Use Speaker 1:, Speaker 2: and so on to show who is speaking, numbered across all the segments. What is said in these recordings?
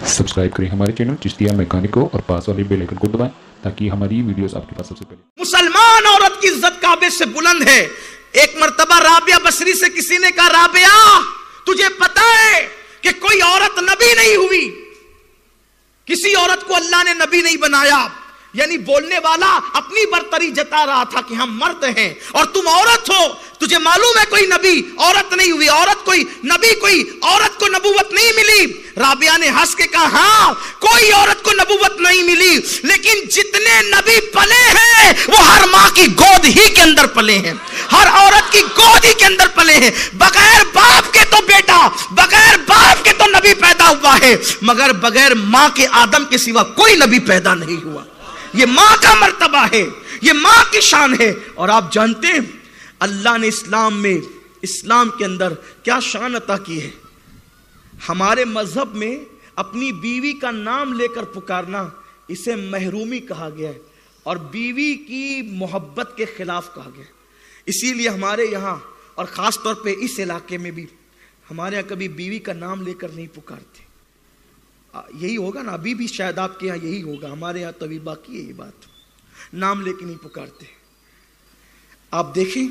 Speaker 1: Subscribe करें हमारे channel Chishtiya mechanic को और पास वाले बेल आइकन को दबाएं ताकि हमारी वीडियोस आपके पास सबसे पहले।
Speaker 2: मुसलमान औरत की इज्जत काबे से बुलंद है। एक मर्तबा राबिया बसरी से किसी ने कहा, राबिया तुझे पता है कि कोई औरत नबी नहीं हुई, किसी औरत को अल्लाह ने नबी नहीं बनाया। यानी बोलने वाला अपनी बरतरी जता रहा था कि हम मर्द हैं और तुम औरत हो, तुझे मालूम है कोई नबी औरत नहीं हुई, औरत कोई नबी कोई औरत को नबूवत नहीं मिली। राबिया ने हंस के कहा, हाँ कोई औरत को नबूवत नहीं मिली, लेकिन जितने नबी पले हैं वो हर माँ की गोद ही के अंदर पले हैं, हर औरत की गोद ही के अंदर पले हैं। बगैर बाप के तो बेटा, बगैर बाप के तो नबी पैदा हुआ है, मगर बगैर माँ के आदम के सिवा कोई नबी पैदा नहीं हुआ। ये माँ का मर्तबा है, ये माँ की शान है। और आप जानते हैं अल्लाह ने इस्लाम के अंदर क्या शान अता की है। हमारे मजहब में अपनी बीवी का नाम लेकर पुकारना इसे महरूमी कहा गया है और बीवी की मोहब्बत के खिलाफ कहा गया है। इसीलिए हमारे यहाँ और ख़ास तौर पे इस इलाके में भी हमारे यहाँ कभी बीवी का नाम लेकर नहीं पुकारते। यही होगा ना, अभी भी शायद आपके यहाँ यही होगा, हमारे यहाँ तो अभी बाकी है ये बात, नाम लेके नहीं पुकारते। आप देखें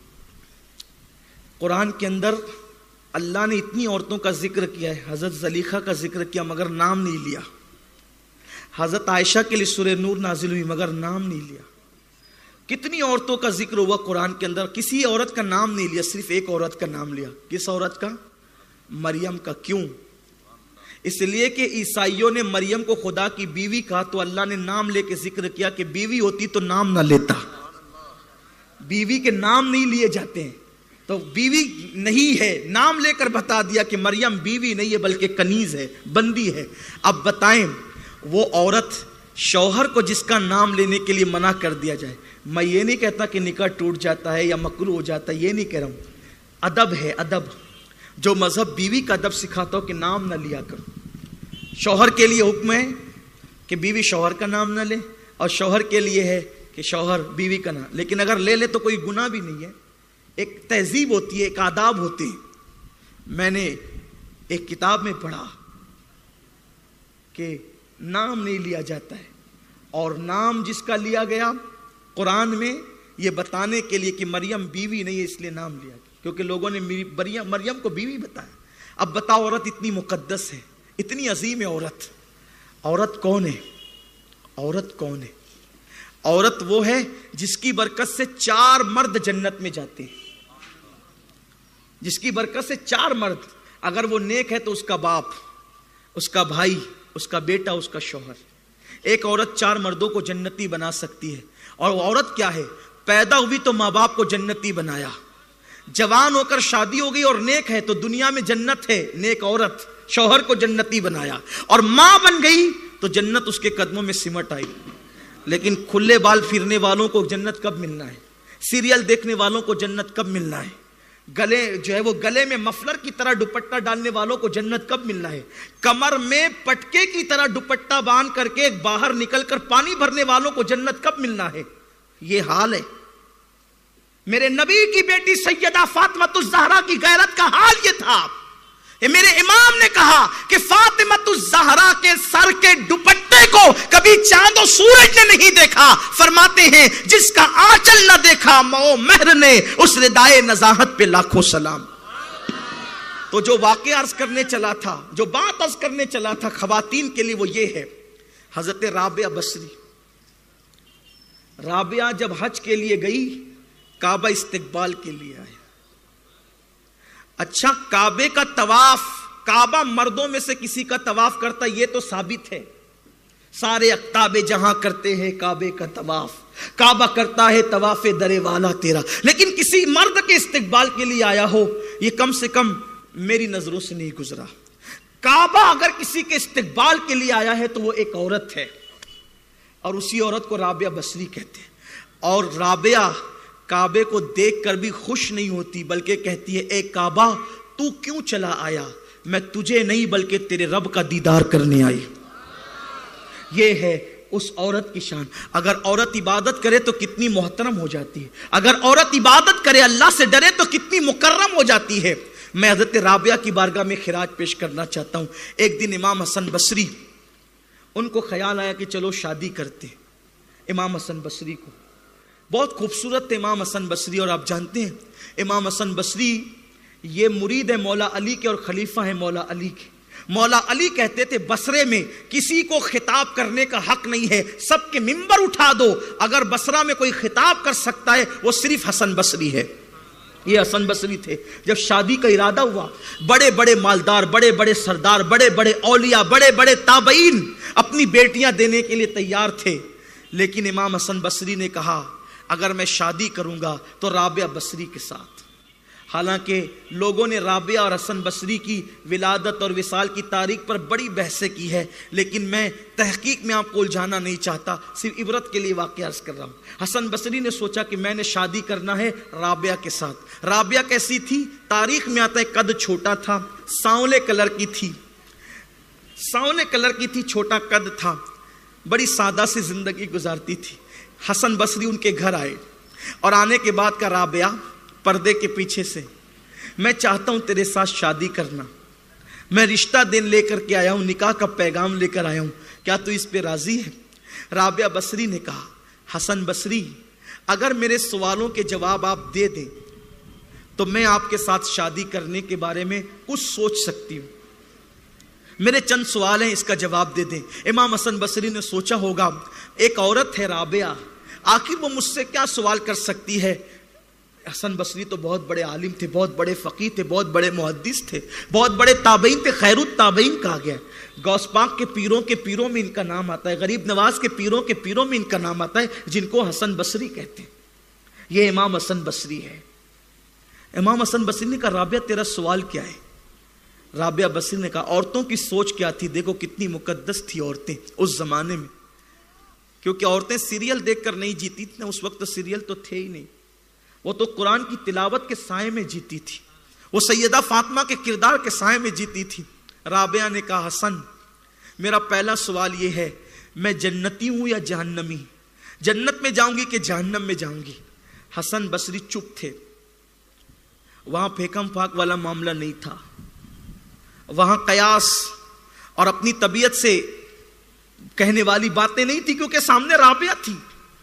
Speaker 2: कुरान के अंदर अल्लाह ने इतनी औरतों का जिक्र किया है, हजरत ज़लीखा का जिक्र किया मगर नाम नहीं लिया, हजरत आयशा के लिए सूरह नूर नाजिल हुई मगर नाम नहीं लिया। कितनी औरतों का जिक्र हुआ कुरान के अंदर, किसी औरत का नाम नहीं लिया, सिर्फ एक औरत का नाम लिया। किस औरत का? मरियम का। क्यों? इसलिए कि ईसाइयों ने मरियम को खुदा की बीवी कहा तो अल्लाह ने नाम लेके जिक्र किया कि बीवी होती तो नाम ना लेता। बीवी के नाम नहीं लिए जाते हैं, तो बीवी नहीं है, नाम लेकर बता दिया कि मरियम बीवी नहीं है बल्कि कनीज है, बंदी है। अब बताएं वो औरत शौहर को जिसका नाम लेने के लिए मना कर दिया जाए, मैं ये नहीं कहता कि निकाह टूट जाता है या मकरूह हो जाता है, ये नहीं कह रहा हूं। अदब है, अदब जो मजहब बीवी का अदब सिखाता हो कि नाम ना लिया करो। शौहर के लिए हुक्म है कि बीवी शौहर का नाम ना ले और शौहर के लिए है कि शौहर बीवी का नाम, लेकिन अगर ले ले तो कोई गुनाह भी नहीं है। एक तहजीब होती है, एक आदाब होते हैं। मैंने एक किताब में पढ़ा कि नाम नहीं लिया जाता है और नाम जिसका लिया गया कुरान में ये बताने के लिए कि मरियम बीवी नहीं है इसलिए नाम लिया गया, क्योंकि लोगों ने मरियम को बीवी बताया। अब बताओ औरत इतनी मुकद्दस है, इतनी अजीम है औरत। औरत कौन है? औरत कौन है? औरत वो है जिसकी बरकत से 4 मर्द जन्नत में जाते हैं, जिसकी बरकत से 4 मर्द, अगर वो नेक है तो उसका बाप, उसका भाई, उसका बेटा, उसका शौहर। एक औरत 4 मर्दों को जन्नती बना सकती है। और वो औरत क्या है? पैदा हुई तो माँ बाप को जन्नती बनाया, जवान होकर शादी हो गई और नेक है तो दुनिया में जन्नत है, नेक औरत, शौहर को जन्नती बनाया, और मां बन गई तो जन्नत उसके कदमों में सिमट आई। लेकिन खुले बाल फिरने वालों को जन्नत कब मिलना है? सीरियल देखने वालों को जन्नत कब मिलना है? गले जो है वो गले में मफलर की तरह दुपट्टा डालने वालों को जन्नत कब मिलना है? कमर में पटके की तरह दुपट्टा बांध करके बाहर निकलकर पानी भरने वालों को जन्नत कब मिलना है? ये हाल है। मेरे नबी की बेटी सैयदा फातिमातुज़ ज़हरा की गैरत का हाल ये था। मेरे इमाम ने कहा कि फातिमातुज़ ज़हरा के सर के दुपट्टे को कभी चांद और सूरज ने नहीं देखा। फरमाते हैं जिसका आंचल न देखा मो महर ने, उस रिदाए नज़ाहत पे लाखों सलाम। तो जो वाक़या अर्ज करने चला था, जो बात अर्ज करने चला था खवातीन के लिए, वो ये है। हजरत राबिया बसरी, राबिया जब हज के लिए गई, काबा इस्तिकबाल के लिए आया। अच्छा, काबे का तवाफ, काबा मर्दों में से किसी का तवाफ करता ये तो साबित है। सारे अक्ताबे जहां करते हैं काबे का तवाफ, काबा करता है तवाफे दरे वाला तेरा, लेकिन किसी मर्द के इस्तिकबाल के लिए आया हो, ये कम से कम मेरी नजरों से नहीं गुजरा। काबा अगर किसी के इस्तिकबाल के लिए आया है तो वो एक औरत है, और उसी औरत को राबिया बसरी कहते हैं। और राबिया काबे को देखकर भी खुश नहीं होती, बल्कि कहती है, ए काबा तू क्यों चला आया? मैं तुझे नहीं बल्कि तेरे रब का दीदार करने आई। ये है उस औरत की शान। अगर औरत इबादत करे तो कितनी मोहतरम हो जाती है, अगर औरत इबादत करे, अल्लाह से डरे तो कितनी मुकर्रम हो जाती है। میں حضرت رابعہ کی بارگاہ میں خراج پیش کرنا چاہتا ہوں. ایک دن امام حسن بصری ان کو خیال آیا کہ چلو شادی کرتے. امام حسن بصری کو بہت خوبصورت تھے امام حسن بصری. اور آپ جانتے ہیں امام حسن بصری یہ مرید ہے مولا علی کے اور خلیفہ ہیں مولا علی کے. مولا علی کہتے تھے بصرے میں کسی کو خطاب کرنے کا حق نہیں ہے, سب کے منبر اٹھا دو, اگر بصرہ میں کوئی خطاب کر سکتا ہے وہ صرف حسن بصری ہے. یہ حسن بصری تھے. جب شادی کا ارادہ ہوا, بڑے بڑے مالدار, بڑے بڑے سردار, بڑے بڑے اولیاء, بڑے بڑے تابعین اپنی بیٹیاں دینے کے لیے تیار تھے. لیکن امام حسن بصری نے کہا اگر میں شادی کروں گا تو رابعہ بصری کے ساتھ. حالانکہ لوگوں نے رابعہ اور حسن بصری کی ولادت اور وصال کی تاریخ پر بڑی بحثیں کی ہے, لیکن میں تحقیق میں آپ کو الجھانا نہیں چاہتا, صرف عبرت کے لیے واقعہ عرض کر رہا ہوں. حسن بصری نے سوچا کہ میں نے شادی کرنا ہے رابعہ کے ساتھ. رابعہ کیسی تھی؟ تاریخ میں آتا ہے قد چھوٹا تھا, سانولے کلر کی تھی, سانولے کلر کی تھی, چھوٹا قد تھا, بڑی سادہ سی زندگی گزارتی تھی. حسن بصری ان کے گھر آئے اور آنے کے بعد کا رابعہ پردے کے پیچھے سے, میں چاہتا ہوں تیرے ساتھ شادی کرنا, میں رشتہ دین لے کر کے آیا ہوں, نکاح کا پیغام لے کر آیا ہوں, کیا تو اس پہ راضی ہے؟ رابعہ بصری نے کہا حسن بصری اگر میرے سوالوں کے جواب آپ دے دیں تو میں آپ کے ساتھ شادی کرنے کے بارے میں کچھ سوچ سکتی ہوں. میرے چند سوال ہیں, اس کا جواب دے دیں. امام حسن بصری نے سوچا ہوگا ایک عورت ہے رابعہ, آخر وہ مجھ سے کیا سوال کر سکتی ہے. حسن بصری تو بہت بڑے عالم تھے, بہت بڑے فقیہ تھے, بہت بڑے محدث تھے, بہت بڑے تابعین تھے, خیر التابعین کہا گیا. غوث پاک کے پیروں میں ان کا نام آتا ہے, غریب نواز کے پیروں میں ان کا نام آتا ہے, جن کو حسن بصری کہتے ہیں. یہ امام حسن بصری ہے. امام حسن بصری نے کہا رابعہ تیرا سوال کیا ہے؟ رابعہ بصری نے کہا عورتوں کی سوچ کیا تھی, دیکھو کتنی مقدس تھی عورتیں اس زمانے میں, کیونکہ عورتیں سیریل دیکھ کر نہیں جیتی تھی, اس وقت تو سیریل تو تھے ہی نہیں, وہ تو قرآن کی تلاوت کے سائے میں جیتی تھی, وہ سیدہ فاطمہ کے کردار کے سائے میں جیتی تھی. رابعہ نے کہا حسن میرا پہلا سوال یہ ہے, میں جنتی ہوں یا جہنمی, جنت میں جاؤں گی کہ جہنم میں جاؤں گی؟ حسن بصری چپ تھے. وہاں پھیکم پھاک والا معاملہ نہیں تھا, وہاں قیاس اور اپنی طبیعت سے کہنے والی باتیں نہیں تھی, کیونکہ سامنے رابعہ تھی.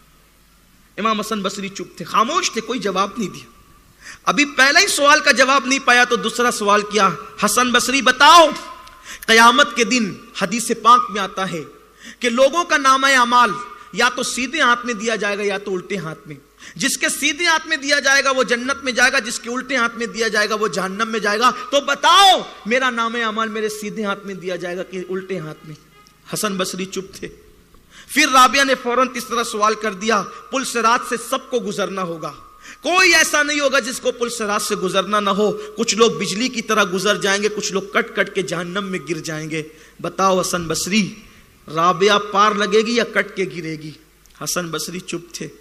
Speaker 2: امام حسن بصری چپ تھے, خاموش تھے, کوئی جواب نہیں دیا. ابھی پہلا ہی سوال کا جواب نہیں پایا تو دوسرا سوال کیا, حسن بصری بتاؤ قیامت کے دن حدیث پاک میں آتا ہے کہ لوگوں کا نامہ اعمال یا تو سیدھے ہاتھ میں دیا جائے گا یا تو الٹے ہاتھ میں. جس کے سیدھے ہاتھ میں دیا جائے گا وہ جنت میں جائے گا, جس کے الٹے ہاتھ میں دیا جائے گا وہ جہنم میں جائے گا. تو بتاؤ میرا نامہ اعمال میرے سیدھے ہاتھ میں دیا جائے گا کہ الٹے ہاتھ میں؟ حسن بصری چپ تھے. پھر رابعہ نے فوراً تیسرا سوال کر دیا, پل صراط سے سب کو گزرنا ہوگا, کوئی ایسا نہیں ہوگا جس کو پل صراط سے گزرنا نہ ہو, کچھ لوگ بجلی کی طرح گزر جائیں گے, کچھ لوگ کٹ کٹ کے جہنم میں گر جائیں گے. بتاؤ حسن بصری رابعہ پار لگے گی یا کٹ کے گرے گی؟ حسن بصری چپ تھے.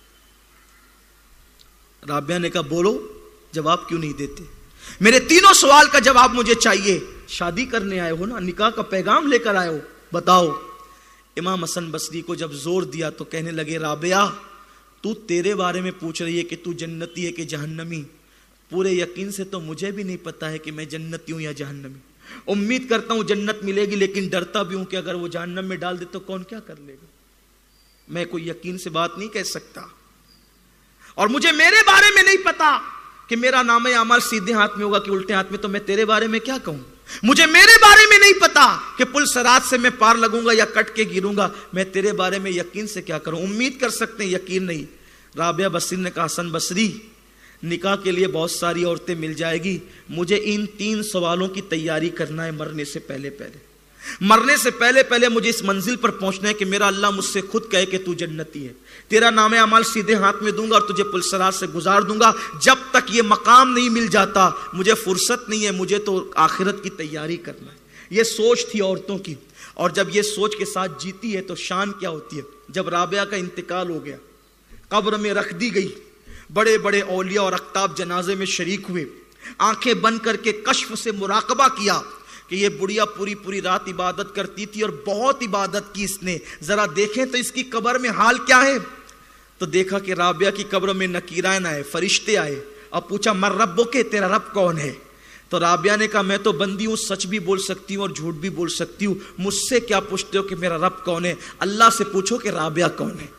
Speaker 2: رابعہ نے کہا بولو, جواب کیوں نہیں دیتے؟ میرے تینوں سوال کا جواب مجھے چاہیے. شادی کرنے آئے ہو نا, نکاح کا پیغام لے کر آئے ہو, بتاؤ. امام حسن بصری کو جب زور دیا تو کہنے لگے رابعہ تو تیرے بارے میں پوچھ رہی ہے کہ تو جنتی ہے کہ جہنمی, پورے یقین سے تو مجھے بھی نہیں پتا ہے کہ میں جنتی ہوں یا جہنمی. امید کرتا ہوں جنت ملے گی, لیکن ڈرتا بھی ہوں کہ اگر وہ جہنم میں ڈال دے تو کون کیا کر لے گا. میں کوئی یقین سے بات نہیں کہہ سکتا, اور مجھے میرے بارے میں نہیں پتا کہ میرا نامہ اعمال سیدھے ہاتھ میں ہوگا کہ الٹے ہاتھ میں, تو میں تیرے بارے میں کیا کہوں. مجھے میرے بارے میں نہیں پتا کہ پل صراط سے میں پار لگوں گا یا کٹ کے گروں گا, میں تیرے بارے میں یقین سے کیا کروں. امید کر سکتے ہیں, یقین نہیں. رابعہ بصری نے کہا حسن بصری نکاح کے لیے بہت ساری عورتیں مل جائے گی, مجھے ان 3 سوالوں کی تیاری کرنا ہے مرنے سے پہلے پہلے مجھے اس منزل پر پہنچنا ہے کہ میرا اللہ مجھ سے خود کہے کہ تو جنتی ہے, تیرا نام اعمال سیدھے ہاتھ میں دوں گا اور تجھے پل صراط سے گزار دوں گا. جب تک یہ مقام نہیں مل جاتا مجھے فرصت نہیں ہے, مجھے تو آخرت کی تیاری کرنا ہے. یہ سوچ تھی عورتوں کی, اور جب یہ سوچ کے ساتھ جیتی ہے تو شان کیا ہوتی ہے. جب رابعہ کا انتقال ہو گیا, قبر میں رکھ دی گئی, بڑے بڑے اولیاء اور اقطاب جنازے میں شریک ہوئے, آنکھیں بند کر کے کشف سے مراقبہ کیا کہ یہ بڑھیا پوری رات عبادت کرتی تھی اور بہت عبادت کی اس نے, ذرا دیکھیں تو اس کی قبر میں حال کیا ہے. تو دیکھا کہ رابعہ کی قبر میں نکیرین آئے, فرشتے آئے, اور پوچھا مر ربو کے, تیرا رب کون ہے؟ تو رابعہ نے کہا میں تو بندی ہوں، سچ بھی بول سکتی ہوں اور جھوٹ بھی بول سکتی ہوں، مجھ سے کیا پوچھتے ہو کہ میرا رب کون ہے؟ اللہ سے پوچھو کہ رابعہ کون ہے،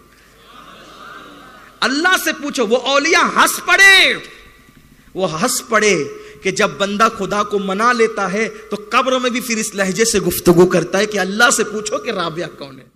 Speaker 2: اللہ سے پوچھو۔ وہ اولیاء ہنس پڑے، وہ ہنس پڑے کہ جب بندہ خدا کو منا لیتا ہے تو قبر میں بھی پھر اس لہجے سے گفتگو کرتا ہے کہ اللہ سے پوچھو کہ رابعہ کون ہے۔